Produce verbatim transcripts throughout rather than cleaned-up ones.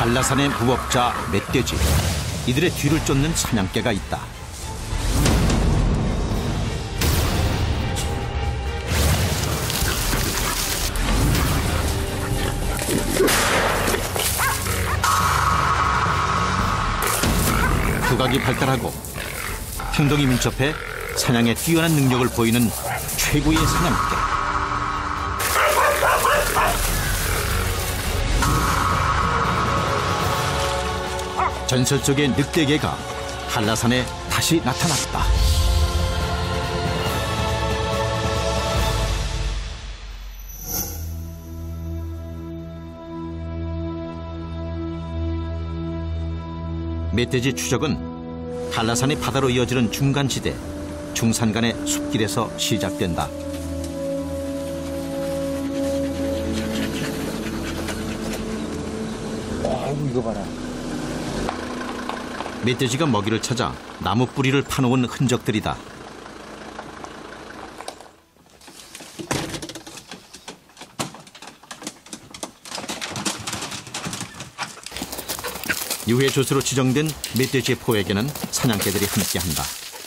한라산의 무법자 멧돼지. 이들의 뒤를 쫓는 사냥개가 있다. 두각이 발달하고 행동이 민첩해 사냥에 뛰어난 능력을 보이는 최고의 사냥개. 전설 속의 늑대개가 한라산에 다시 나타났다. 멧돼지 추적은 한라산이 바다로 이어지는 중간지대, 중산간의 숲길에서 시작된다. 아이고, 이거 봐라. 멧돼지가 먹이를 찾아 나무 뿌리를 파놓은 흔적들이다. 유해 조수로 지정된 멧돼지의 포획에는 사냥개들이 함께한다.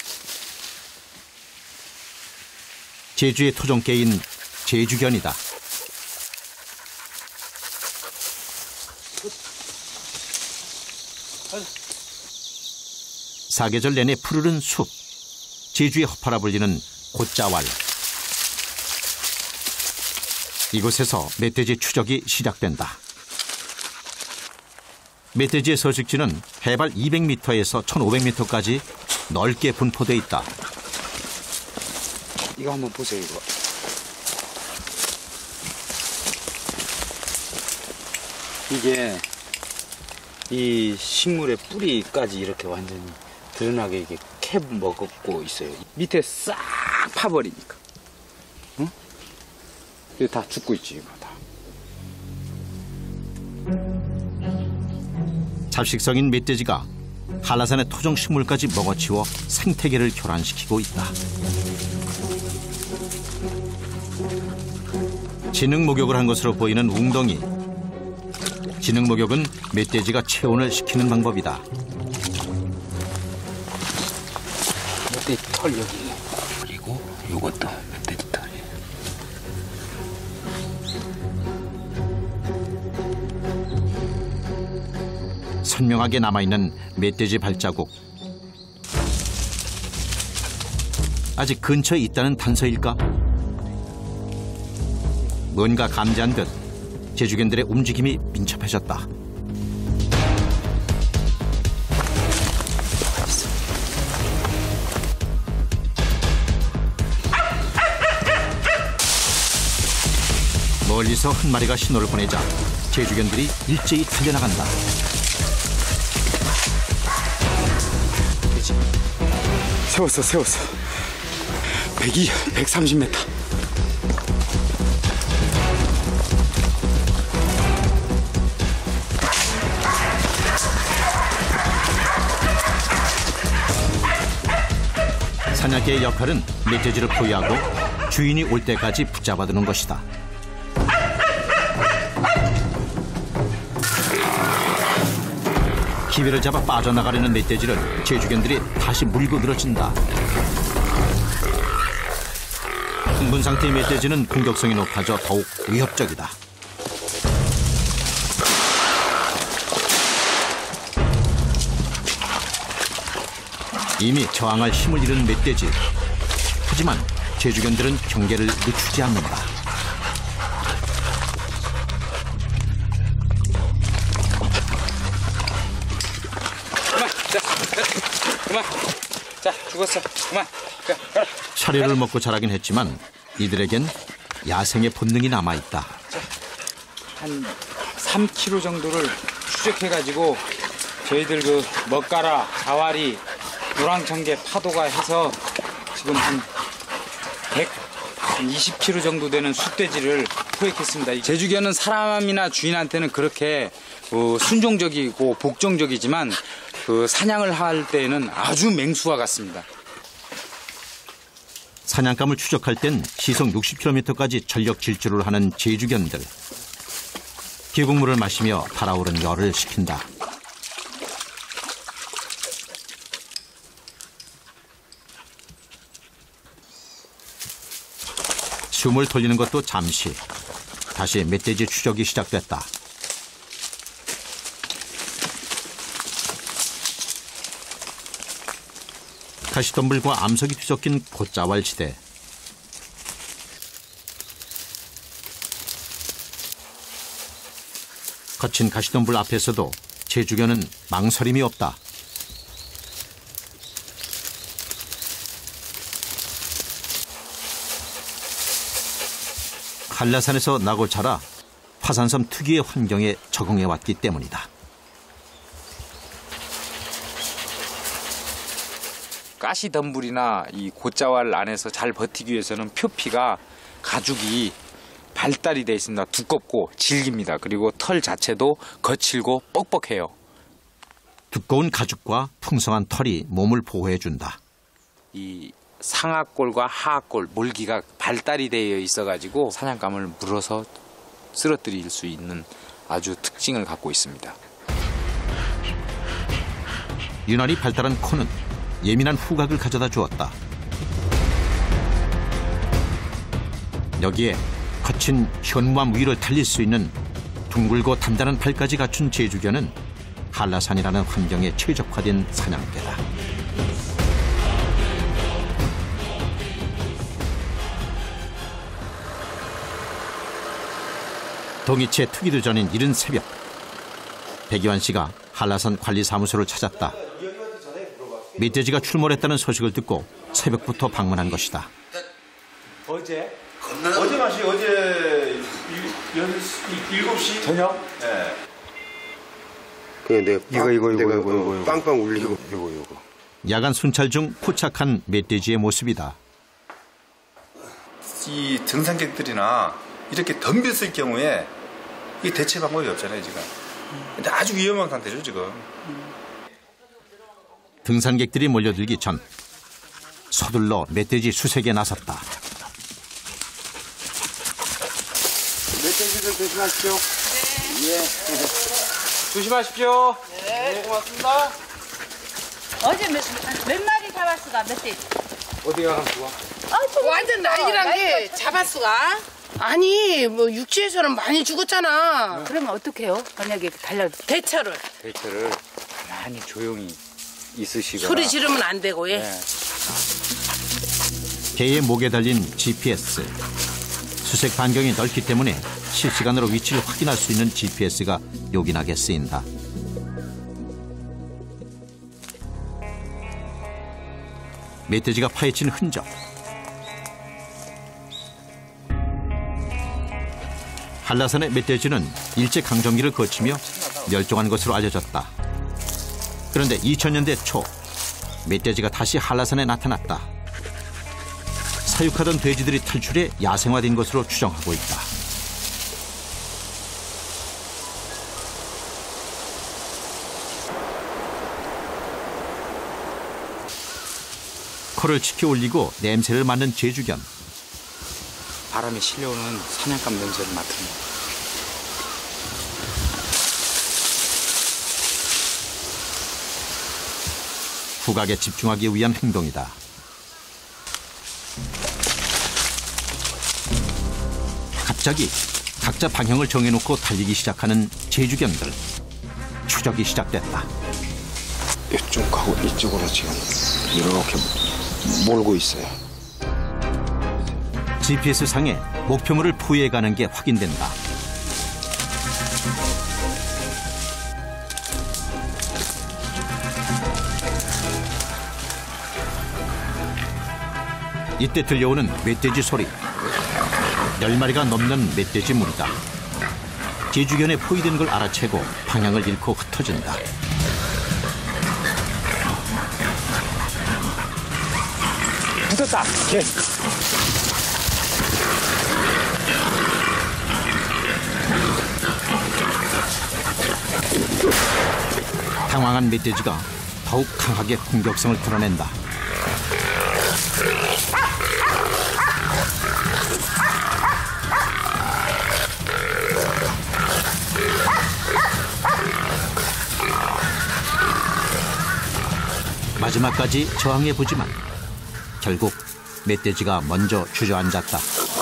제주의 토종개인 제주견이다. 사계절 내내 푸르른 숲, 제주의 허파라 불리는 곶자왈. 이곳에서 멧돼지 추적이 시작된다. 멧돼지의 서식지는 해발 이백 미터에서 천오백 미터까지 넓게 분포돼 있다. 이거 한번 보세요, 이거. 이게 이 식물의 뿌리까지 이렇게 완전히 드러나게 이게 캐 먹고 있어요. 밑에 싹 파버리니까. 응? 이거 다 죽고 있지, 이거 다. 잡식성인 멧돼지가 한라산의 토종 식물까지 먹어치워 생태계를 교란시키고 있다. 진흙 목욕을 한 것으로 보이는 웅덩이. 진흙 목욕은 멧돼지가 체온을 식히는 방법이다. 멧돼지 털 여기. 그리고 요것도 멧돼지 털이에요. 선명하게 남아있는 멧돼지 발자국. 아직 근처에 있다는 단서일까? 뭔가 감지한 듯 제주견들의 움직임이 민첩해졌다. 멀리서 한 마리가 신호를 보내자 제주견들이 일제히 달려나간다. 세웠어, 세웠어. 백이, 백삼십 미터. 사냥개의 역할은 멧돼지를 포위하고 주인이 올 때까지 붙잡아두는 것이다. 기회를 잡아 빠져나가려는 멧돼지를 제주견들이 다시 물고 늘어진다. 흥분 상태의 멧돼지는 공격성이 높아져 더욱 위협적이다. 이미 저항할 힘을 잃은 멧돼지. 하지만 제주견들은 경계를 늦추지 않는다. 그만, 자, 그만. 자, 죽었어. 그만. 사료를 먹고 자라긴 했지만 이들에겐 야생의 본능이 남아있다. 자, 한 삼 킬로그램 정도를 추적해가지고 저희들 그 먹가라, 자와리, 노랑청개, 파도가 해서 지금 한 백이십 킬로그램 정도 되는 숫돼지를 포획했습니다. 제주견은 사람이나 주인한테는 그렇게 어, 순종적이고 복종적이지만 그 사냥을 할 때에는 아주 맹수와 같습니다. 사냥감을 추적할 땐 시속 육십 킬로미터까지 전력 질주를 하는 제주견들. 계곡물을 마시며 달아오른 열을 식힌다. 숨을 돌리는 것도 잠시. 다시 멧돼지 추적이 시작됐다. 가시덤불과 암석이 뒤섞인 곶자왈 지대. 거친 가시덤불 앞에서도 제주견은 망설임이 없다. 한라산에서 나고 자라 화산섬 특유의 환경에 적응해왔기 때문이다. 가시덤불이나 이 곶자왈 안에서 잘 버티기 위해서는 표피가 가죽이 발달이 되어 있습니다. 두껍고 질깁니다. 그리고 털 자체도 거칠고 뻑뻑해요. 두꺼운 가죽과 풍성한 털이 몸을 보호해준다. 이 상하골과 하하골, 몰기가 발달이 되어 있어가지고 사냥감을 물어서 쓰러뜨릴 수 있는 아주 특징을 갖고 있습니다. 유난히 발달한 코는 예민한 후각을 가져다 주었다. 여기에 거친 현무암 위를 달릴 수 있는 둥글고 단단한 발까지 갖춘 제주견은 한라산이라는 환경에 최적화된 사냥개다. 동이치의 트기도 전인 이른 새벽, 백이환 씨가 한라산 관리사무소를 찾았다. 멧돼지가 출몰했다는 소식을 듣고 새벽부터 방문한 것이다. 어제? 어제 맛이 어제 일곱 시 저녁? 네. 그냥 내가 이거, 이거, 이거, 내가 이거, 이거, 이거. 빵빵 울리고 이거 이거 야간 순찰 중 포착한 멧돼지의 모습이다. 이 등산객들이나 이렇게 덤볐을 경우에 이 대체 방법이 없잖아요 지금. 근데 아주 위험한 상태죠 지금. 등산객들이 몰려들기 전 서둘러 멧돼지 수색에 나섰다. 멧돼지들 조심하십시오. 조심하십시오. 네, 고맙습니다. 어제 몇, 몇 마리 잡았수가 멧돼지? 어디가 간 수가? 완전 난리란 게 잡았수가? 아니 뭐 육지에서는 많이 죽었잖아. 그러면 어떡해요? 만약에 달려 대처를 대처를 가만히 조용히 있으시거나 소리 지르면 안 되고 예. 네. 개의 목에 달린 지피에스. 수색 반경이 넓기 때문에 실시간으로 위치를 확인할 수 있는 지피에스가 요긴하게 쓰인다. 멧돼지가 파헤친 흔적. 한라산의 멧돼지는 일제강점기를 거치며 멸종한 것으로 알려졌다. 그런데 이천 년대 초 멧돼지가 다시 한라산에 나타났다. 사육하던 돼지들이 탈출해 야생화된 것으로 추정하고 있다. 코를 치켜 올리고 냄새를 맡는 제주견. 바람에 실려오는 사냥감 냄새를 맡습니다. 후각에 집중하기 위한 행동이다. 갑자기 각자 방향을 정해놓고 달리기 시작하는 제주견들. 추적이 시작됐다. 이쪽 가고 이쪽으로 지금 이렇게 몰고 있어요. 지피에스 상에 목표물을 포위해가는 게 확인된다. 이때 들려오는 멧돼지 소리. 열 마리가 넘는 멧돼지 무리다. 제주견에 포위된 걸 알아채고 방향을 잃고 흩어진다. 붙었다. 개. 당황한 멧돼지가 더욱 강하게 공격성을 드러낸다. 마지막까지 저항해보지만 결국 멧돼지가 먼저 주저앉았다.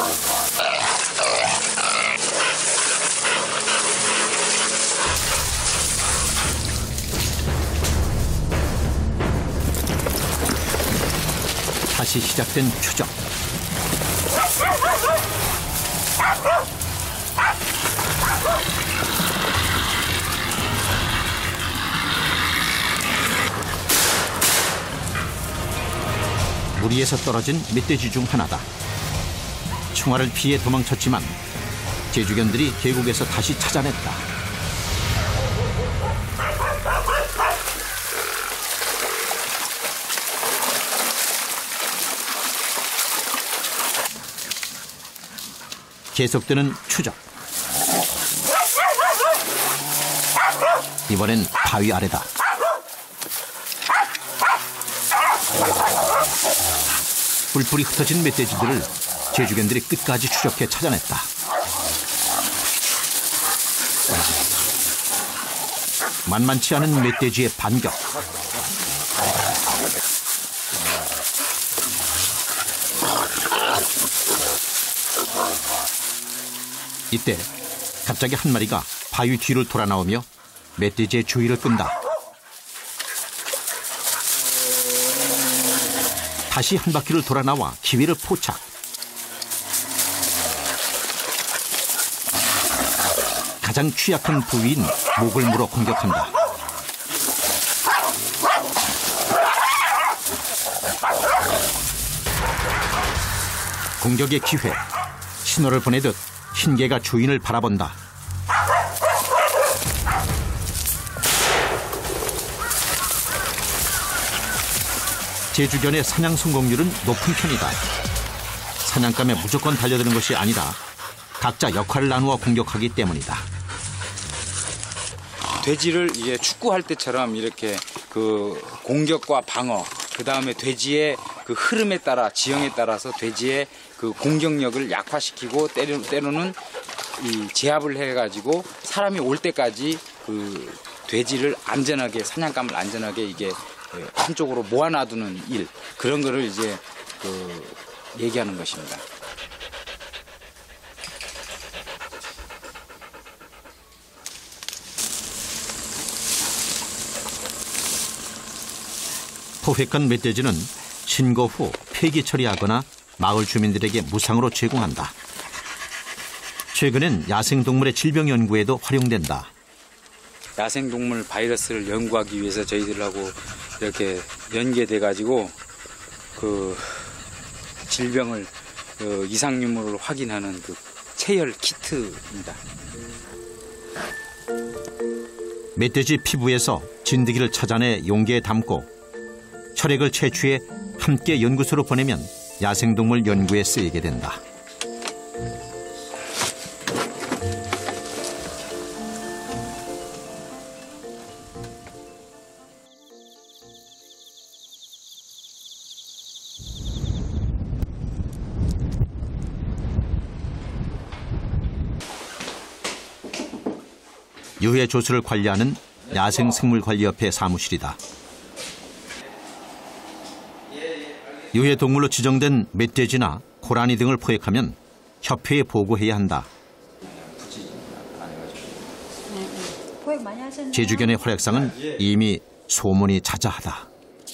다시 시작된 추적. 무리에서 떨어진 멧돼지 중 하나다. 충화를 피해 도망쳤지만 제주견들이 계곡에서 다시 찾아냈다. 계속되는 추적. 이번엔 바위 아래다. 뿔뿔이 흩어진 멧돼지들을 제주견들이 끝까지 추적해 찾아냈다. 만만치 않은 멧돼지의 반격. 이때 갑자기 한 마리가 바위 뒤를 돌아 나오며 멧돼지의 주의를 끈다. 다시 한 바퀴를 돌아 나와 기회를 포착. 가장 취약한 부위인 목을 물어 공격한다. 공격의 기회. 신호를 보내듯 흰개가 주인을 바라본다. 제주견의 사냥 성공률은 높은 편이다. 사냥감에 무조건 달려드는 것이 아니라 각자 역할을 나누어 공격하기 때문이다. 돼지를 이게 축구할 때처럼 이렇게 그 공격과 방어, 그 다음에 돼지의 그 흐름에 따라, 지형에 따라서 돼지의 그 공격력을 약화시키고 때로, 때로는 이 제압을 해가지고 사람이 올 때까지 그 돼지를 안전하게, 사냥감을 안전하게 이게 한쪽으로 모아놔두는 일, 그런 거를 이제 그 얘기하는 것입니다. 포획한 멧돼지는 신고 후 폐기 처리하거나 마을 주민들에게 무상으로 제공한다. 최근엔 야생동물의 질병 연구에도 활용된다. 야생동물 바이러스를 연구하기 위해서 저희들하고 이렇게 연계돼 가지고 그 질병을 그 이상 유무를 확인하는 그 체열 키트입니다. 멧돼지 피부에서 진드기를 찾아내 용기에 담고 혈액을 채취해 함께 연구소로 보내면 야생동물 연구에 쓰이게 된다. 유해 조수를 관리하는 야생생물관리협회 사무실이다. 유해 동물로 지정된 멧돼지나 고라니 등을 포획하면 협회에 보고해야 한다. 포획 많이 하셨나요? 제주견의 활약상은 이미 소문이 자자하다.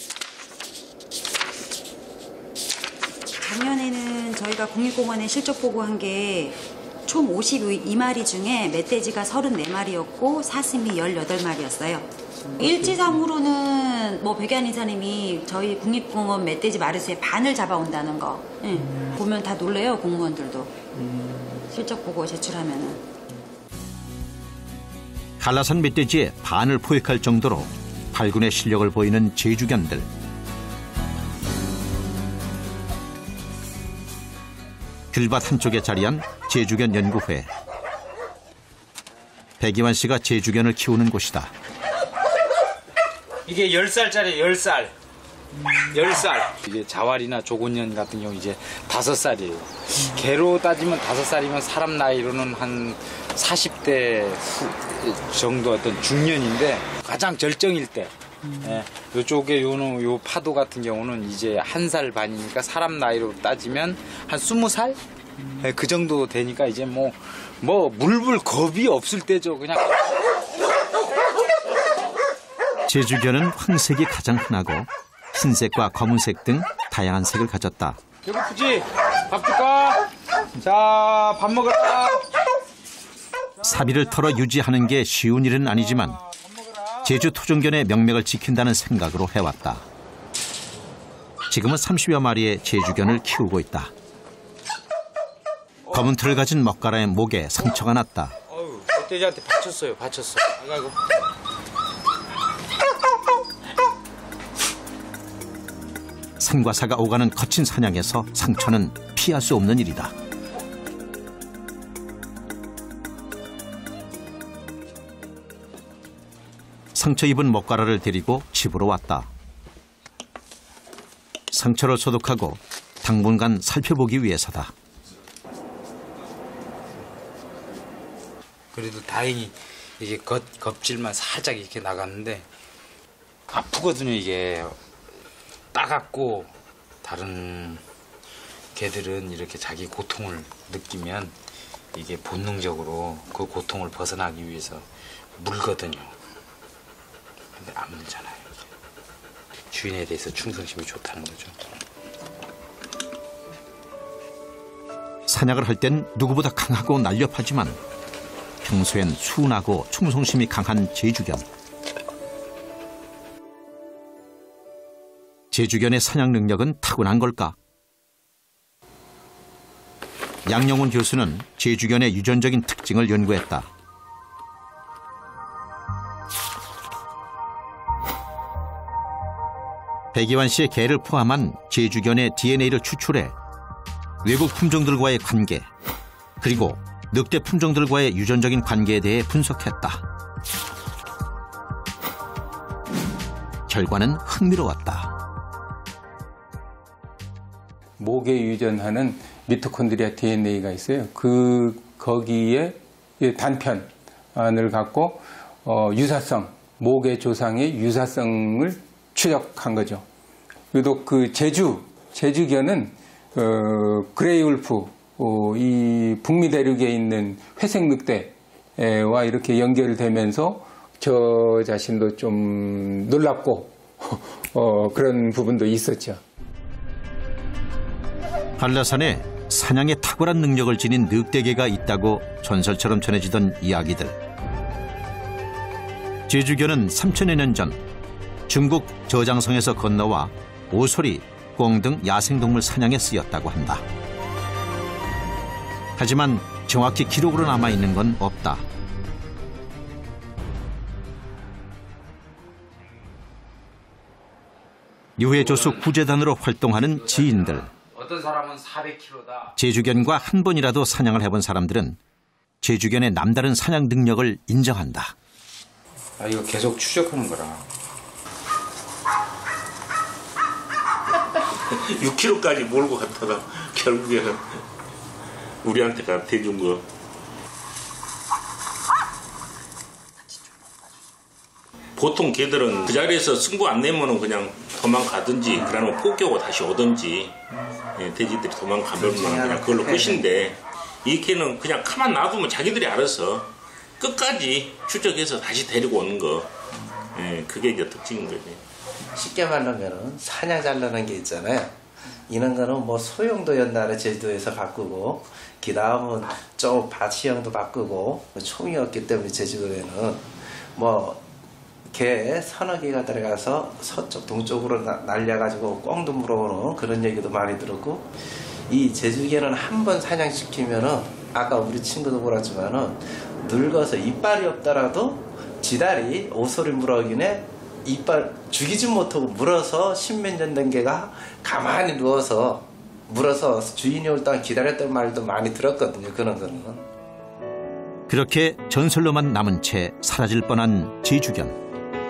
작년에는 저희가 국립공원에 실적 보고한 게 총 오십이 마리 중에 멧돼지가 서른네 마리였고 사슴이 열여덟 마리였어요. 일지상으로는 뭐 백야인 이사님이 저희 국립공원 멧돼지 마리수의 반을 잡아온다는 거 응. 보면 다 놀래요, 공무원들도. 실적 보고 제출하면은. 한라산 멧돼지의 반을 포획할 정도로 발군의 실력을 보이는 제주견들. 귤밭 한쪽에 자리한 제주견 연구회. 백이완 씨가 제주견을 키우는 곳이다. 이게 열 살짜리 열 살. 열 살. 이게 자왈이나 조곤년 같은 경우 이제 다섯 살이에요. 개로 따지면 다섯 살이면 사람 나이로는 한 사십 대 정도 어떤 중년인데 가장 절정일 때 예, 이쪽에 요는 요 파도 같은 경우는 이제 한 살 반이니까 사람 나이로 따지면 한 스무 살? 예, 그 정도 되니까 이제 뭐, 뭐, 물불 겁이 없을 때죠, 그냥. 제주견은 황색이 가장 흔하고 흰색과 검은색 등 다양한 색을 가졌다. 배고프지? 밥 줄까? 자, 밥 먹어라. 사비를 털어 유지하는 게 쉬운 일은 아니지만 제주 토종견의 명맥을 지킨다는 생각으로 해왔다. 지금은 삼십여 마리의 제주견을 키우고 있다. 검은 털을 가진 먹가라의 목에 상처가 났다. 어휴, 멧돼지한테 받쳤어요, 받쳤어. 아이고. 산과 사가 오가는 거친 사냥에서 상처는 피할 수 없는 일이다. 상처 입은 먹가라를 데리고 집으로 왔다. 상처를 소독하고 당분간 살펴보기 위해서다. 그래도 다행히 이게 겉, 겁질만 살짝 이렇게 나갔는데 아프거든요, 이게. 따갑고 다른 개들은 이렇게 자기 고통을 느끼면 이게 본능적으로 그 고통을 벗어나기 위해서 물거든요. 근데 안 물잖아요. 주인에 대해서 충성심이 좋다는 거죠. 사냥을 할 땐 누구보다 강하고 날렵하지만 평소엔 순하고 충성심이 강한 제주견. 제주견의 사냥 능력은 타고난 걸까? 양영훈 교수는 제주견의 유전적인 특징을 연구했다. 백이완 씨의 개를 포함한 제주견의 디엔에이를 추출해 외국 품종들과의 관계, 그리고 늑대 품종들과의 유전적인 관계에 대해 분석했다. 결과는 흥미로웠다. 목에 유전하는 미토콘드리아 디엔에이가 있어요. 그 거기에 단편을 갖고 어, 유사성, 목의 조상의 유사성을 추적한 거죠. 그리고 그 제주, 제주견은 어, 그레이울프, 어, 이 북미 대륙에 있는 회색 늑대와 이렇게 연결되면서 저 자신도 좀 놀랍고 어, 그런 부분도 있었죠. 한라산에 사냥에 탁월한 능력을 지닌 늑대개가 있다고 전설처럼 전해지던 이야기들. 제주견은 삼천여 년 전 중국 저장성에서 건너와 오소리, 꿩 등 야생동물 사냥에 쓰였다고 한다. 하지만 정확히 기록으로 남아있는 건 없다. 유해조수 구제단으로 활동하는 지인들. 어떤 사람은 사백 킬로그램다. 제주견과 한 번이라도 사냥을 해본 사람들은 제주견의 남다른 사냥 능력을 인정한다. 아, 이거 계속 추적하는 거라. 육 킬로그램까지 몰고 갔다가 결국에는 우리한테 갖다 준 거. 보통 개들은 그 자리에서 승부 안 내면은 그냥 도망가든지 그러면 포기하고 다시 오든지, 예, 돼지들이 도망가면 그냥 그걸로 끝인데, 이 개는 그냥 가만 놔두면 자기들이 알아서 끝까지 추적해서 다시 데리고 오는 거. 예, 그게 이제 특징인 거지. 쉽게 말하면은 사냥 잘라는 게 있잖아요. 이런 거는 뭐 소형도 옛날에 제주도에서 바꾸고, 그 다음은 좀 바치형도 바꾸고, 총이었기 때문에 제주도에는 뭐 개 서너 개가 들어가서 서쪽 동쪽으로 나, 날려가지고 꿩도 물어오는 그런 얘기도 많이 들었고, 이 제주개는 한 번 사냥시키면은 아까 우리 친구도 그랬지만은 늙어서 이빨이 없더라도 지다리 오소리 물어기네 이빨 죽이지 못하고 물어서 십몇 년 된 개가 가만히 누워서 물어서 주인이 올 동안 기다렸던 말도 많이 들었거든요. 그런 거는. 그렇게 전설로만 남은 채 사라질 뻔한 제주견.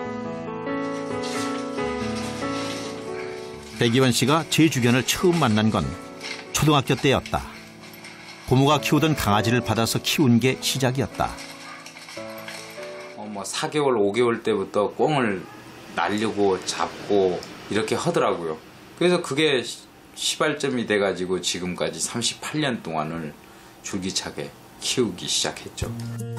백이완 씨가 제주견을 처음 만난 건 초등학교 때였다. 고모가 키우던 강아지를 받아서 키운 게 시작이었다. 어, 뭐 사 개월, 오 개월 때부터 꿩을 날리고 잡고 이렇게 하더라고요. 그래서 그게 시발점이 돼가지고 지금까지 삼십팔 년 동안을 줄기차게 키우기 시작했죠.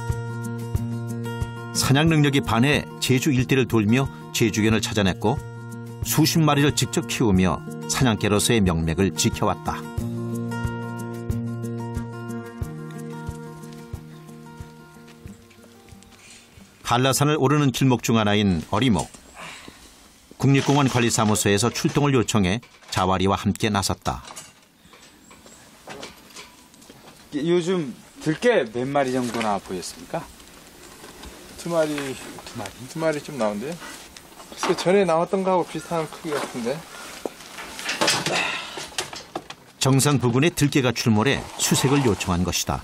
사냥 능력이 반해 제주 일대를 돌며 제주견을 찾아냈고 수십 마리를 직접 키우며 사냥개로서의 명맥을 지켜왔다. 한라산을 오르는 길목 중 하나인 어리목. 국립공원 관리사무소에서 출동을 요청해 자와리와 함께 나섰다. 요즘 들깨 몇 마리 정도나 보였습니까? 두 마리, 두 마리, 두 마리 좀 나온대요. 글쎄 전에 나왔던 거하고 비슷한 크기 같은데. 정상 부근에 들깨가 출몰해 수색을 요청한 것이다.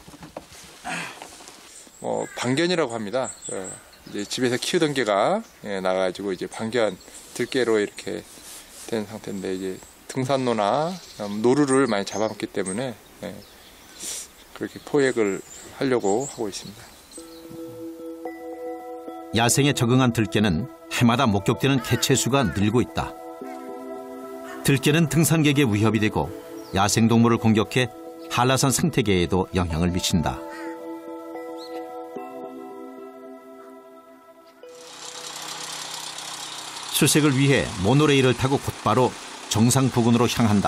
뭐 방견이라고 합니다. 어, 이제 집에서 키우던 개가 예, 나가지고 이제 방견 들깨로 이렇게 된 상태인데 이제 등산로나 노루를 많이 잡아먹기 때문에 예, 그렇게 포획을 하려고 하고 있습니다. 야생에 적응한 들깨는 해마다 목격되는 개체수가 늘고 있다. 들깨는 등산객의 위협이 되고 야생동물을 공격해 한라산 생태계에도 영향을 미친다. 수색을 위해 모노레일을 타고 곧바로 정상 부근으로 향한다.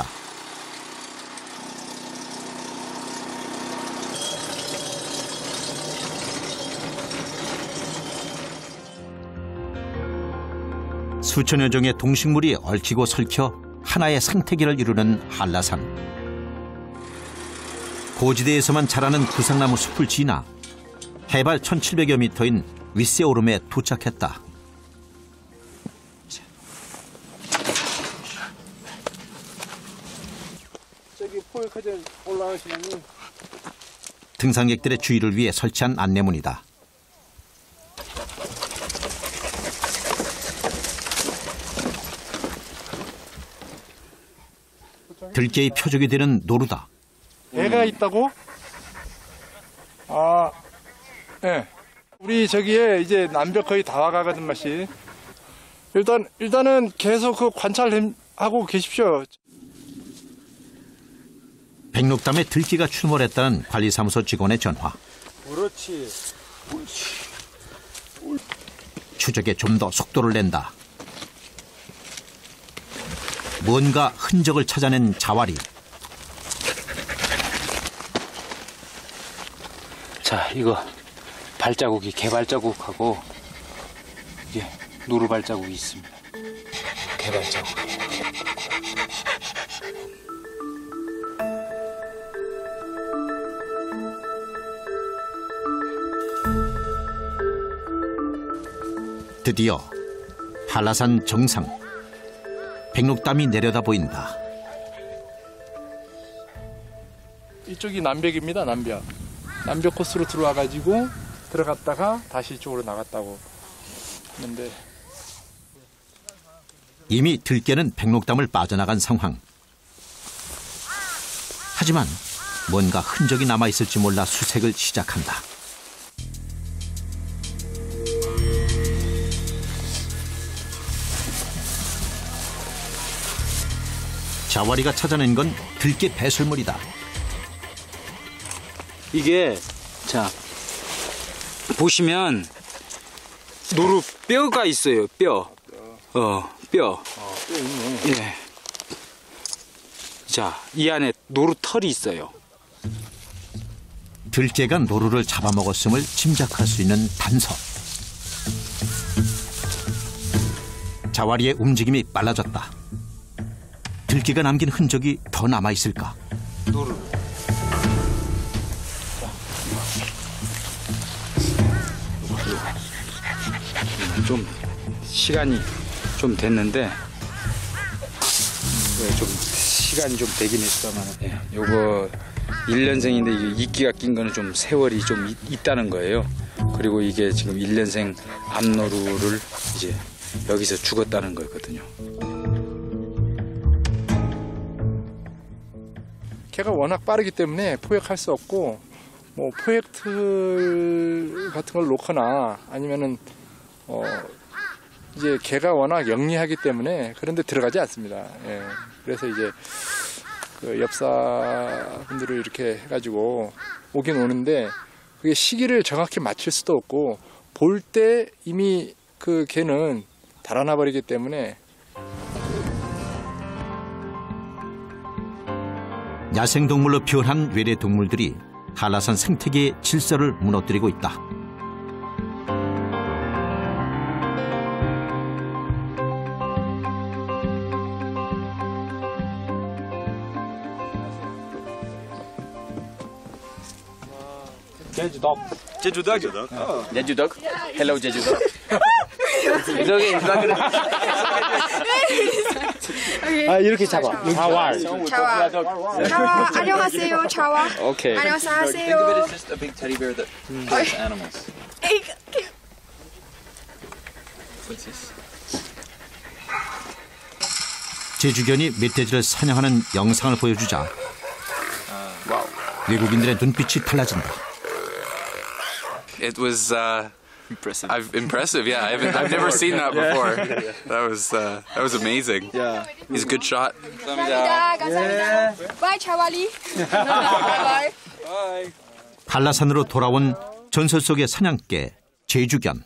수천여 종의 동식물이 얽히고 설켜 하나의 생태계를 이루는 한라산. 고지대에서만 자라는 구상나무 숲을 지나 해발 천칠백여 미터인 윗세오름에 도착했다. 저기 포획하자 올라가시면 등산객들의 주의를 위해 설치한 안내문이다. 들깨의 표적이 되는 노루다. 애가 있다고? 아, 예. 네. 우리 저기에 이제 남벽 거의 다 와가거든 맛이. 일단 일단은 계속 그 관찰하고 계십시오. 백록담에 들깨가 출몰했다는 관리사무소 직원의 전화. 그렇지. 추적에 좀 더 속도를 낸다. 뭔가 흔적을 찾아낸 자와리. 자, 이거 발자국이 개발자국하고 이게 노루 발자국이 있습니다. 개발자국. 드디어 한라산 정상. 백록담이 내려다 보인다. 이쪽이 남벽입니다. 남벽. 남벽 코스로 들어와가지고 들어갔다가 다시 이쪽으로 나갔다고 했는데 이미 들깨는 백록담을 빠져나간 상황. 하지만 뭔가 흔적이 남아있을지 몰라 수색을 시작한다. 자와리가 찾아낸 건 들깨 배설물이다. 이게 자 보시면 노루 뼈가 있어요. 뼈. 어, 뼈. 어, 뼈 있네. 예. 자, 이 안에 노루 털이 있어요. 들깨가 노루를 잡아먹었음을 짐작할 수 있는 단서. 자와리의 움직임이 빨라졌다. 들깨가 남긴 흔적이 더 남아있을까? 노루. 좀 시간이 좀 됐는데 좀 시간이 좀 되긴 했다만 예, 요거 일 년생인데 이게 이끼가 낀 거는 좀 세월이 좀 있, 있다는 거예요. 그리고 이게 지금 일 년생 암노루를 이제 여기서 죽었다는 거거든요. 걔가 워낙 빠르기 때문에 포획할 수 없고 뭐 포획틀 같은 걸 놓거나 아니면은 어 이제 개가 워낙 영리하기 때문에 그런데 들어가지 않습니다. 예. 그래서 이제 그 엽사분들을 이렇게 해가지고 오긴 오는데 그게 시기를 정확히 맞출 수도 없고 볼 때 이미 그 개는 달아나 버리기 때문에. 야생동물로 변한 외래 동물들이 한라산 생태계의 질서를 무너뜨리고 있다. 제주덕. 제주덕. 제주덕. 어. 제주덕. 헬로 제주덕. 아 이렇게 잡아. 자왈. 자와. 자와. 안녕하세요. 자와. 오케이. 안녕하세요. 제주견이 멧돼지를 사냥하는 영상을 보여주자 외국인들의 눈빛이 달라진다. It was uh, impressive. I've, impressive, yeah. I haven't, I've never seen that before. That was uh, that was amazing. Yeah, he's a good shot. 감사합니다. 감사합니다. 바이 차왈리. 바이. 한라산으로 돌아온 전설 속의 사냥개 제주견.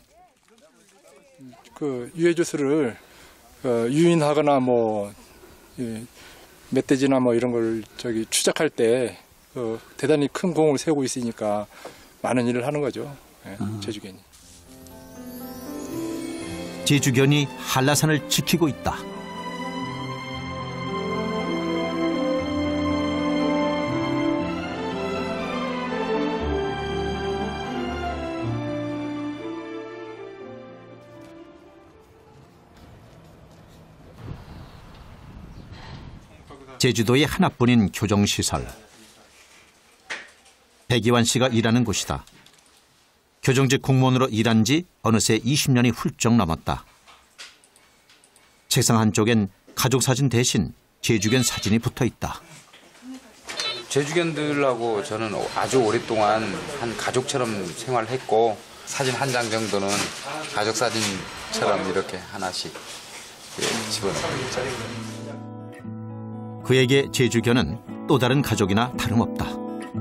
그 유해조수를 어, 유인하거나 뭐 예, 멧돼지나 뭐 이런 걸 저기 추적할 때 어, 대단히 큰 공을 세우고 있으니까 많은 일을 하는 거죠. 예, 제주견이. 제주견이 한라산을 지키고 있다. 제주도의 하나뿐인 교정시설. 백이완 씨가 일하는 곳이다. 교정직 공무원으로 일한 지 어느새 이십 년이 훌쩍 넘었다. 책상 한쪽엔 가족 사진 대신 제주견 사진이 붙어 있다. 제주견들하고 저는 아주 오랫동안 한 가족처럼 생활했고 사진 한 장 정도는 가족 사진처럼 이렇게 하나씩 집어넣고 있잖아요. 그에게 제주견은 또 다른 가족이나 다름없다.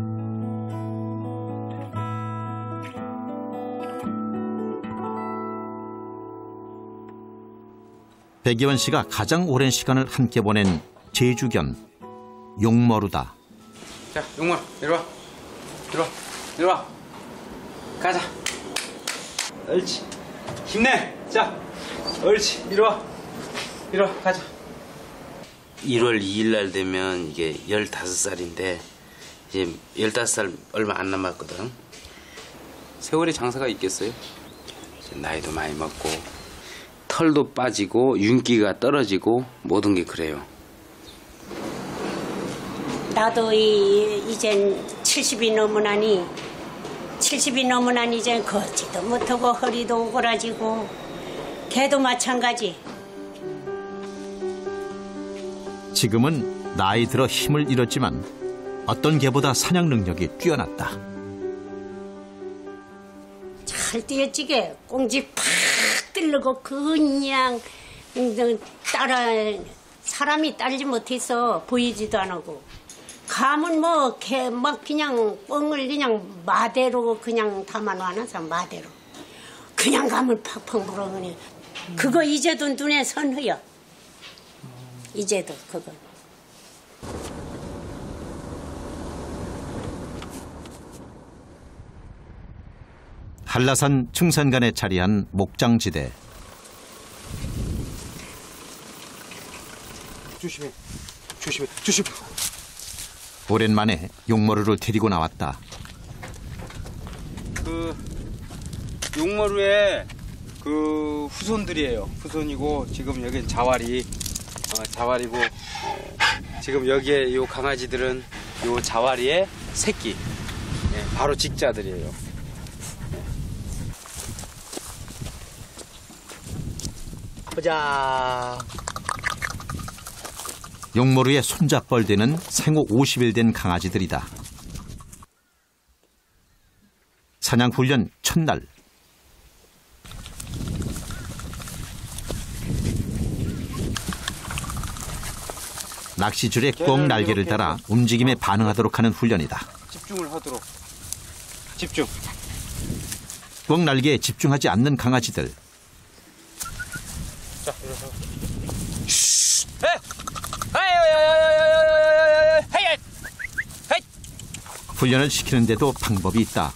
백이완 씨가 가장 오랜 시간을 함께 보낸 제주견 용머루다. 자, 용머루 이리 와. 이리 와. 이리 와. 가자. 옳지. 힘내. 자. 옳지. 이리 와. 이리 와. 가자. 일월 이일 날 되면 이게 열다섯 살인데 이제 열다섯 살 얼마 안 남았거든. 세월의 장사가 있겠어요? 나이도 많이 먹고 털도 빠지고 윤기가 떨어지고 모든 게 그래요. 나도 이, 이젠 칠십이 넘으나니 칠십이 넘으나니 이젠 걷지도 못하고 허리도 오그라지고 개도 마찬가지. 지금은 나이 들어 힘을 잃었지만 어떤 개보다 사냥 능력이 뛰어났다. 잘 뛰어지게 꽁지 팍 뜰르고 그냥 따라 사람이 딸지 못해서 보이지도 안 하고 감은 뭐 개 막 그냥 뻥을 그냥 마대로 그냥 담아놔놔서 마대로 그냥 감을 팍팍 물어보니 그거 이제도 눈에 선해요. 이제도 그거. 한라산 청산간에 자리한 목장지대. 조심해, 조심해, 조심해. 오랜만에 용머루를 데리고 나왔다. 그 용머루의 그 후손들이에요. 후손이고 지금 여긴 자왈이 어, 자왈이고 어, 지금 여기에 요 강아지들은 요 자왈이의 새끼. 네, 바로 직자들이에요. 보자. 용머루의 손잡벌 되는 생후 오십 일 된 강아지들이다. 사냥 훈련 첫날. 낚시줄에 꼭 날개를 달아 움직임에 반응하도록 하는 훈련이다. 집중을 하도록. 집중. 꼭 날개에 집중하지 않는 강아지들. 자, 이러서. 훈련을 시키는데도 방법이 있다.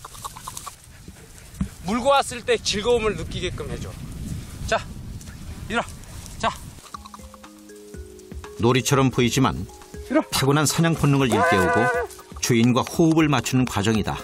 물고 왔을 때 즐거움을 느끼게끔 해줘. 자, 일어. 자. 놀이처럼 보이지만 타고난 사냥 본능을 일깨우고 주인과 호흡을 맞추는 과정이다.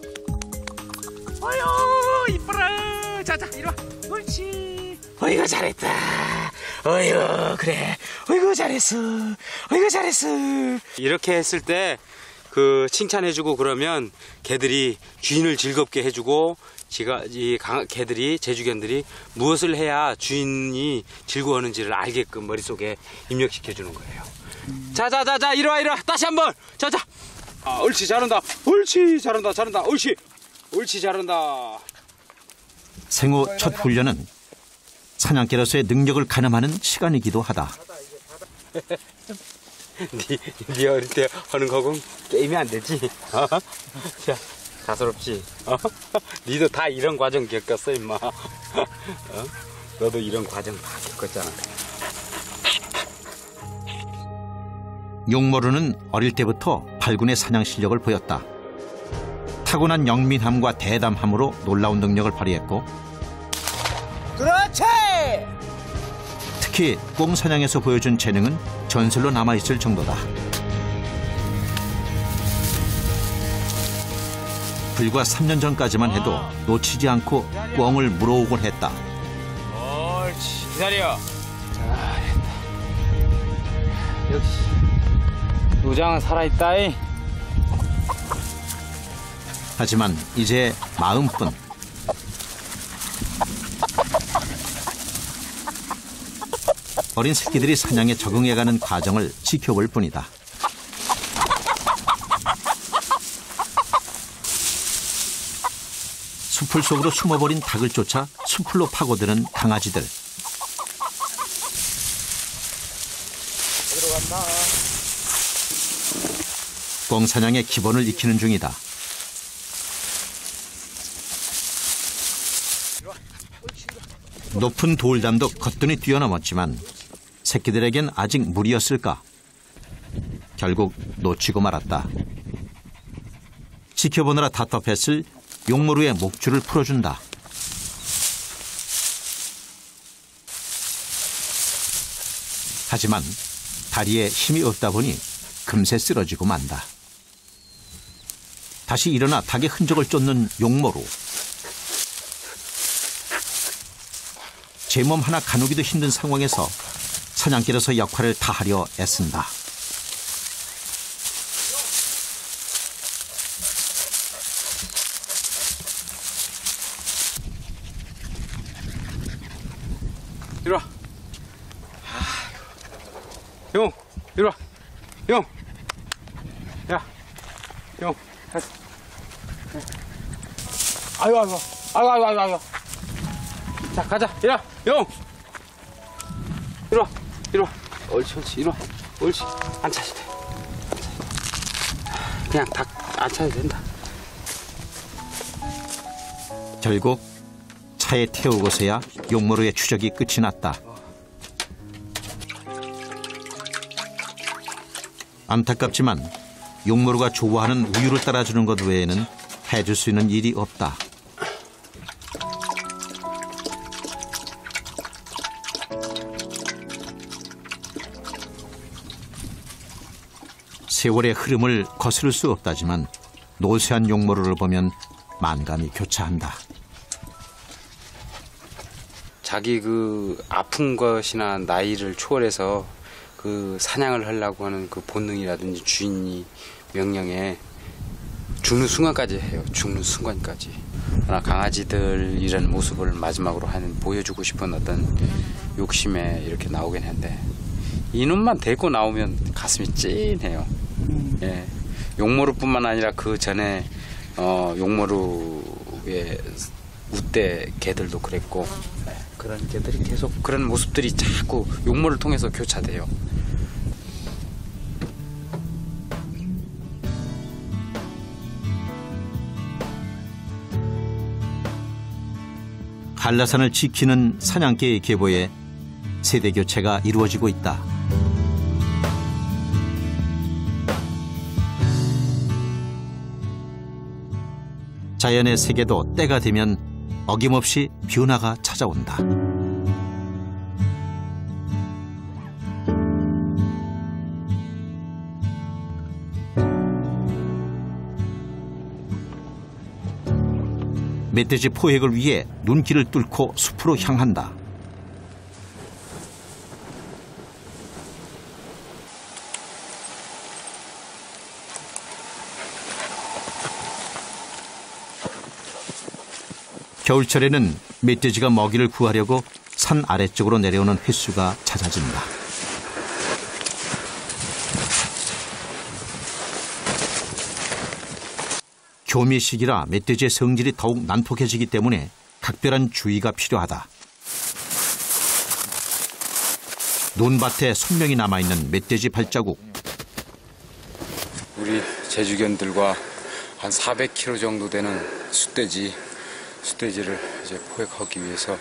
어휴, 이뻐라. 자자, 이리와. 옳지. 어이구, 잘했다. 어이구, 그래. 어이구, 잘했어. 어이구, 잘했어. 이렇게 했을 때 그 칭찬해주고 그러면 개들이 주인을 즐겁게 해주고 지가 이 강, 개들이 제주견들이 무엇을 해야 주인이 즐거워하는지를 알게끔 머릿속에 입력시켜주는 거예요. 자자자자, 이리와 이리와. 다시 한번. 자자. 아, 옳지, 잘한다. 옳지, 잘한다. 잘한다. 옳지. 옳지, 잘한다. 생후 첫 훈련은 사냥개로서의 능력을 가늠하는 시간이기도 하다. 니, 니 어릴 때 하는 거하고는 게임이 안 되지. 어? 자, 가소롭지. 어? 니도 다 이런 과정 겪었어, 임마. 어? 너도 이런 과정 다 겪었잖아. 용모루는 어릴 때부터 발군의 사냥 실력을 보였다. 타고난 영민함과 대담함으로 놀라운 능력을 발휘했고, 그렇지! 특히 꽁사냥에서 보여준 재능은 전설로 남아있을 정도다. 불과 삼 년 전까지만 해도 놓치지 않고 꿩을 물어오곤 했다. 옳지, 기다려. 잘했다. 역시 노장은 살아있다이. 하지만 이제 마음뿐. 어린 새끼들이 사냥에 적응해가는 과정을 지켜볼 뿐이다. 수풀 속으로 숨어버린 닭을 쫓아 수풀로 파고드는 강아지들. 꿩사냥의 기본을 익히는 중이다. 높은 돌담도 거뜬히 뛰어넘었지만 새끼들에겐 아직 무리였을까? 결국 놓치고 말았다. 지켜보느라 답답했을 용모루의 목줄을 풀어준다. 하지만 다리에 힘이 없다 보니 금세 쓰러지고 만다. 다시 일어나 닭의 흔적을 쫓는 용모루. 제 몸 하나 가누기도 힘든 상황에서 사냥길에서 역할을 다하려 애쓴다. 이리와. 용, 이리와. 용. 야, 용. 아유, 아유, 아유, 아유, 아유, 아유. 자, 가자. 이리와. 용. 이리와. 이리와. 옳지, 옳지. 이리와. 옳지. 안 차도 돼. 그냥 닭 안 차도 된다. 결국 차에 태우고서야 용모루의 추적이 끝이 났다. 안타깝지만 용모루가 좋아하는 우유를 따라주는 것 외에는 해줄 수 있는 일이 없다. 세월의 흐름을 거스를 수 없다지만 노쇠한 용모루를 보면 만감이 교차한다. 자기 그 아픈 것이나 나이를 초월해서 그 사냥을 하려고 하는 그 본능이라든지 주인이 명령에 죽는 순간까지 해요. 죽는 순간까지. 그러나 강아지들 이런 모습을 마지막으로 하는 보여주고 싶은 어떤 욕심에 이렇게 나오긴 했는데 이놈만 데리고 나오면 가슴이 찐해요. 예. 용모루뿐만 아니라 그 전에 어, 용모루의 우대 개들도 그랬고 네. 그런 개들이 계속 그런 모습들이 자꾸 용모를 통해서 교차돼요. 한라산을 지키는 사냥개의 계보에 세대 교체가 이루어지고 있다. 자연의 세계도 때가 되면 어김없이 변화가 찾아온다. 멧돼지 포획을 위해 눈길을 뚫고 숲으로 향한다. 겨울철에는 멧돼지가 먹이를 구하려고 산 아래쪽으로 내려오는 횟수가 잦아진다. 교미시기라 멧돼지의 성질이 더욱 난폭해지기 때문에 각별한 주의가 필요하다. 논밭에 선명히 남아있는 멧돼지 발자국. 우리 제주견들과 한 사백 킬로그램 정도 되는 숫돼지, 숫돼지를 이제 포획하기 위해서.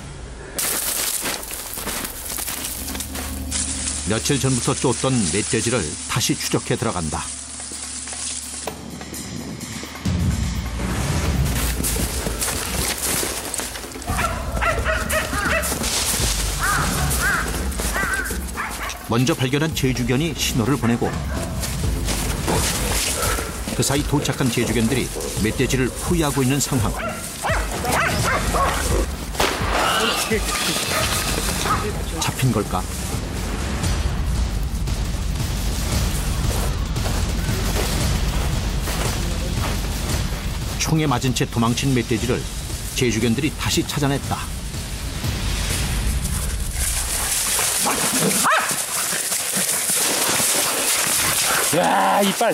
며칠 전부터 쫓던 멧돼지를 다시 추적해 들어간다. 먼저 발견한 제주견이 신호를 보내고 그 사이 도착한 제주견들이 멧돼지를 포위하고 있는 상황. 잡힌 걸까? 총에 맞은 채 도망친 멧돼지를 제주견들이 다시 찾아냈다. 야, 이빨!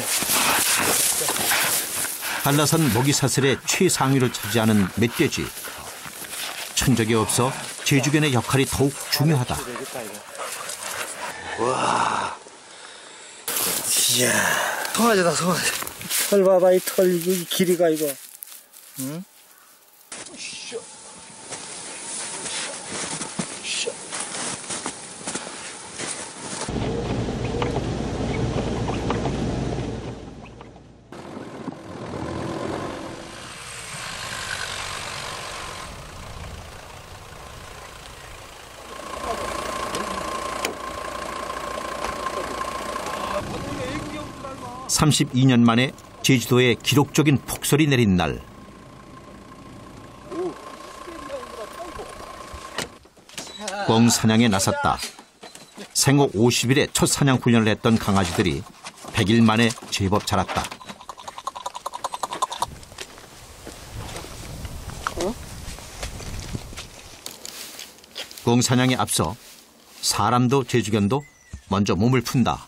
한라산 먹이사슬의 최상위를 차지하는 멧돼지. 천적이 없어 제주견의 역할이 더욱 중요하다. 와, 이야, 송아지다 송아지. 털 봐봐, 이 털, 이 길이가 이거. 응? 삼십이 년 만에 제주도에 기록적인 폭설이 내린 날. 꿩 사냥에 나섰다. 생후 오십 일에 첫 사냥 훈련을 했던 강아지들이 백 일 만에 제법 자랐다. 꿩 사냥에 앞서 사람도 제주견도 먼저 몸을 푼다.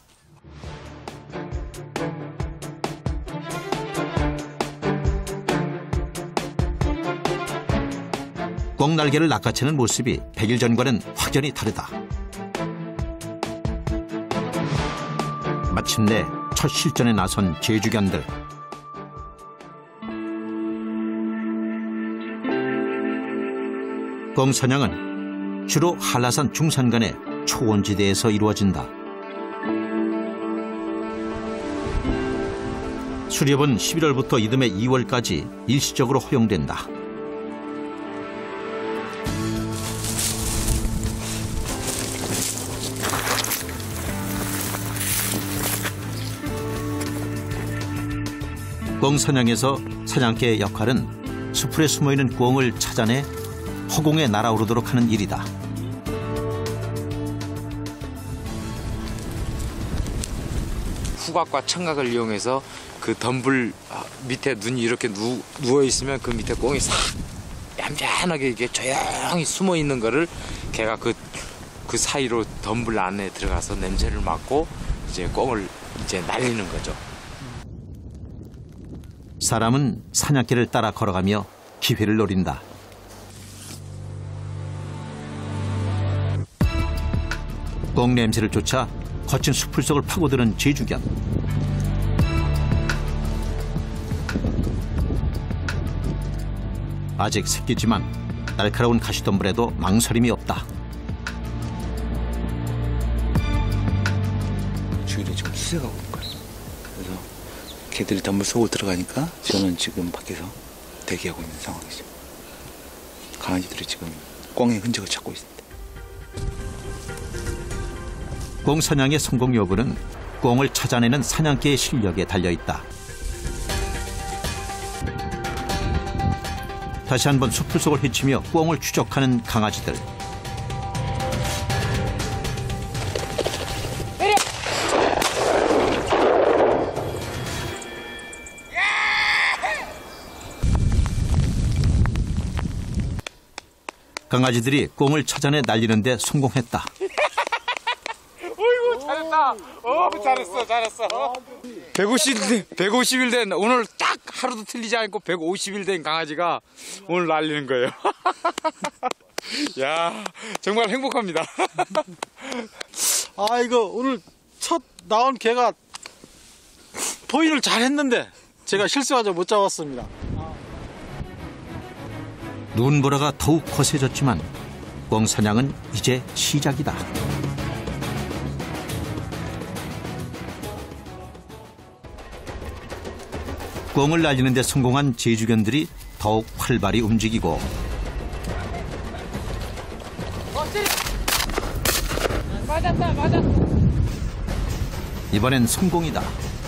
꿩 날개를 낚아채는 모습이 백 일 전과는 확연히 다르다. 마침내 첫 실전에 나선 제주견들. 꿩 사냥은 주로 한라산 중산간의 초원지대에서 이루어진다. 수렵은 십일월부터 이듬해 이월까지 일시적으로 허용된다. 꿩 사냥에서 사냥개의 역할은 수풀에 숨어있는 꿩을 찾아내 허공에 날아오르도록 하는 일이다. 후각과 청각을 이용해서 그 덤불 밑에 눈이 이렇게 누, 누워있으면 그 밑에 꿩이 싹 얌전하게 이렇게 조용히 숨어있는 거를 걔가 그, 그 사이로 덤불 안에 들어가서 냄새를 맡고 이제 꿩을 이제 날리는 거죠. 사람은 사냥개를 따라 걸어가며 기회를 노린다. 꿩 냄새를 쫓아 거친 숲을 속을 파고드는 제주견. 아직 새끼지만 날카로운 가시덤불에도 망설임이 없다. 주일에 지금 수색하고 올 거예요. 그래서 개들이 덤불 속으로 들어가니까 저는 지금 밖에서 대기하고 있는 상황이죠. 강아지들이 지금 꿩의 흔적을 찾고 있습니다. 꿩 사냥의 성공 여부는 꿩을 찾아내는 사냥개의 실력에 달려있다. 다시 한번 숲을 속을 헤치며 꿩을 추적하는 강아지들. 강아지들이 꿩을 찾아내 날리는 데 성공했다. 어이구 잘했다. 어 잘했어 잘했어. 백오십 일, 백오십 일 된 오늘 딱 하루도 틀리지 않고 백오십 일 된 강아지가 오늘 날리는 거예요. 야 정말 행복합니다. 아 이거 오늘 첫 나온 개가 포인을 잘 했는데 제가 실수하자 못 잡았습니다. 눈보라가 더욱 거세졌지만 꿩 사냥은 이제 시작이다. 꿩을 날리는 데 성공한 제주견들이 더욱 활발히 움직이고 맞았다, 맞았다. 이번엔 성공이다.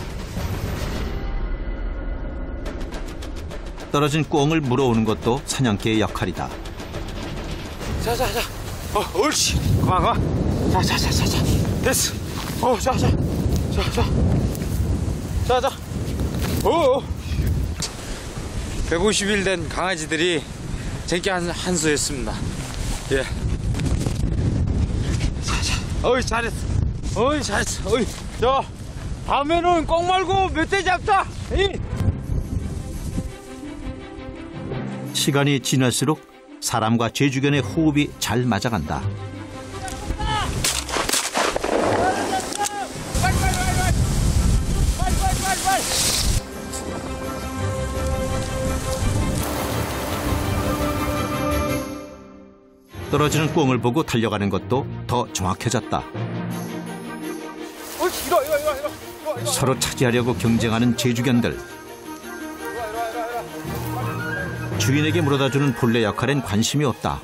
떨어진 꿩을 물어오는 것도 사냥개의 역할이다. 자자자, 어 옳지. 그만 그만. 자자자자자, 됐어. 어 자자, 자자, 자자. 오. 백오십 일 된 강아지들이 제게 한, 한수했습니다. 예. 자자. 어이 잘했어. 어이 잘했어. 어이. 자, 다음에는 꼭 말고 멧돼지 잡자. 에이. 시간이 지날수록 사람과 제주견의 호흡이 잘 맞아간다. 떨어지는 꿩을 보고 달려가는 것도 더 정확해졌다. 옳지. 이리 와, 이리 와, 이리 와, 이리 와. 서로 차지하려고 경쟁하는 제주견들. 주인에게 물어다주는 본래 역할엔 관심이 없다.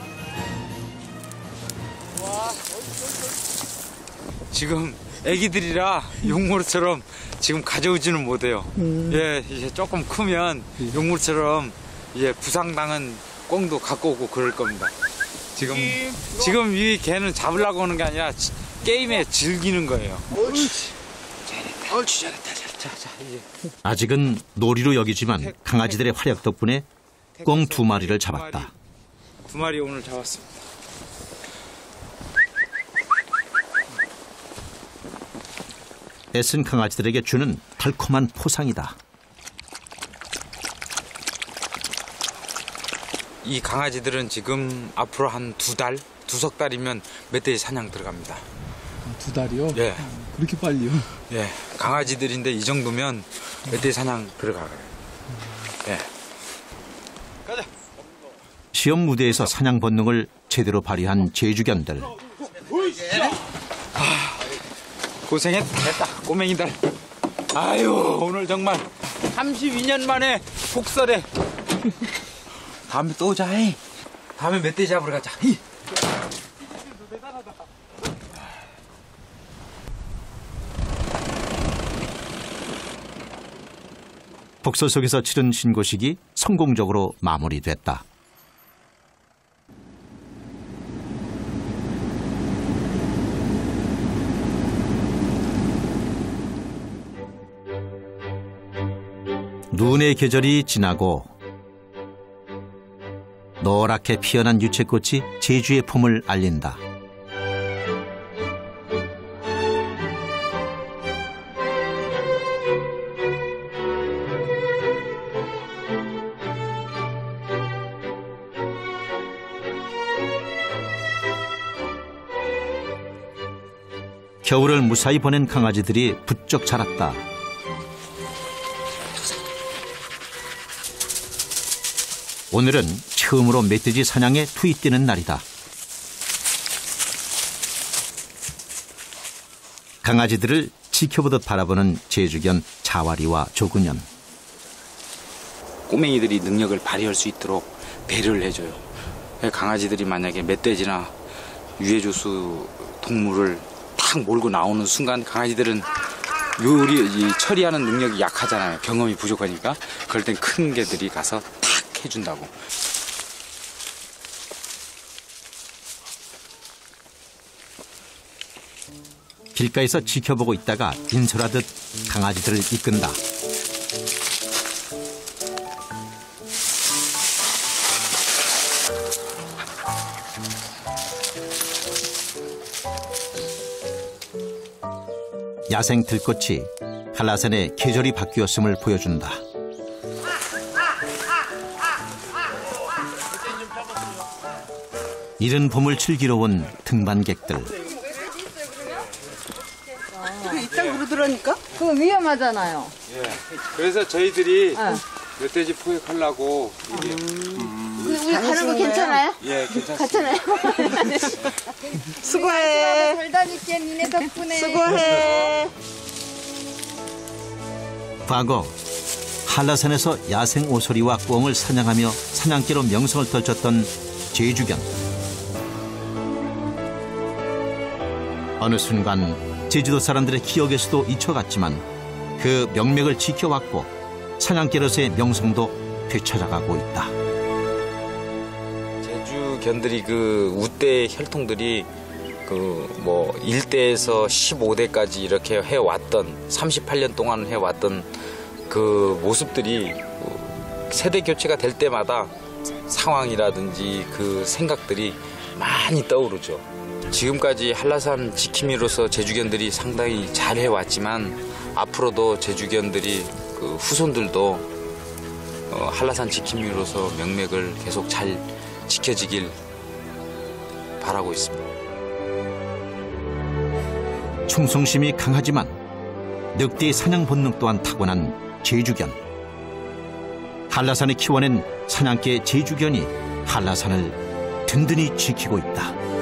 지금 애기들이라 용모르처럼 지금 가져오지는 못해요. 음. 예, 이제 조금 크면 용모르처럼 예, 부상당한 꿩도 갖고 오고 그럴 겁니다. 지금 지금 이 개는 잡으려고 하는 게 아니라 지, 게임에 즐기는 거예요. 옳지. 잘했다. 옳지, 잘했다, 잘했다. 자, 자, 이제. 아직은 놀이로 여기지만 강아지들의 활약 덕분에 꿩 두 마리를 잡았다. 두 마리 오늘 잡았습니다. 애쓴 강아지들에게 주는 달콤한 포상이다. 이 강아지들은 지금 앞으로 한 두 달, 두석 달이면 멧돼지 사냥 들어갑니다. 두 달이요? 예. 그렇게 빨리요? 예. 강아지들인데 이 정도면 멧돼지 사냥 들어가요. 예. 시험 무대에서 사냥 본능을 제대로 발휘한 제주견들. 아, 고생했다. 됐다. 꼬맹이들. 아유, 오늘 정말 삼십이 년 만에 폭설에. 다음에 또 오자. 이. 다음에 멧돼지 잡으러 가자. 이. 폭설 속에서 치른 신고식이 성공적으로 마무리됐다. 눈의 계절이 지나고 노랗게 피어난 유채꽃이 제주의 봄을 알린다. 겨울을 무사히 보낸 강아지들이 부쩍 자랐다. 오늘은 처음으로 멧돼지 사냥에 투입되는 날이다. 강아지들을 지켜보듯 바라보는 제주견 자와리와 조근현. 꼬맹이들이 능력을 발휘할 수 있도록 배려를 해줘요. 강아지들이 만약에 멧돼지나 유해조수 동물을 탁 몰고 나오는 순간 강아지들은 요리 이 처리하는 능력이 약하잖아요. 경험이 부족하니까. 그럴 땐 큰 개들이 가서 탁 해준다고. 길가에서 지켜보고 있다가 인솔하듯 강아지들을 이끈다. 야생 들꽃이 한라산의 계절이 바뀌었음을 보여준다. 이른 봄을 즐기러 온 등반객들. 이쪽으로 들어오니까? 그거 위험하잖아요. 예. 그래서 저희들이 멧돼지 포획하려고 이게 우리 가는 거 괜찮아요? 예, 괜찮습니다. 괜찮아요. 수고해. 잘 다닐게, 니네 덕분에. 수고해. 과거 한라산에서 야생 오소리와 꿩을 사냥하며 사냥개로 명성을 떨쳤던 제주견. 어느 순간 제주도 사람들의 기억에서도 잊혀갔지만 그 명맥을 지켜왔고 사냥개로서의 명성도 되찾아가고 있다. 제주견들이 그 우대 혈통들이 그 뭐 일 대에서 십오 대까지 이렇게 해왔던 삼십팔 년 동안 해왔던 그 모습들이 세대 교체가 될 때마다 상황이라든지 그 생각들이 많이 떠오르죠. 지금까지 한라산 지킴이로서 제주견들이 상당히 잘 해왔지만 앞으로도 제주견들이 그 후손들도 어, 한라산 지킴이로서 명맥을 계속 잘 지켜지길 바라고 있습니다. 충성심이 강하지만 늑대의 사냥 본능 또한 타고난 제주견. 한라산을 키워낸 사냥개 제주견이 한라산을 든든히 지키고 있다.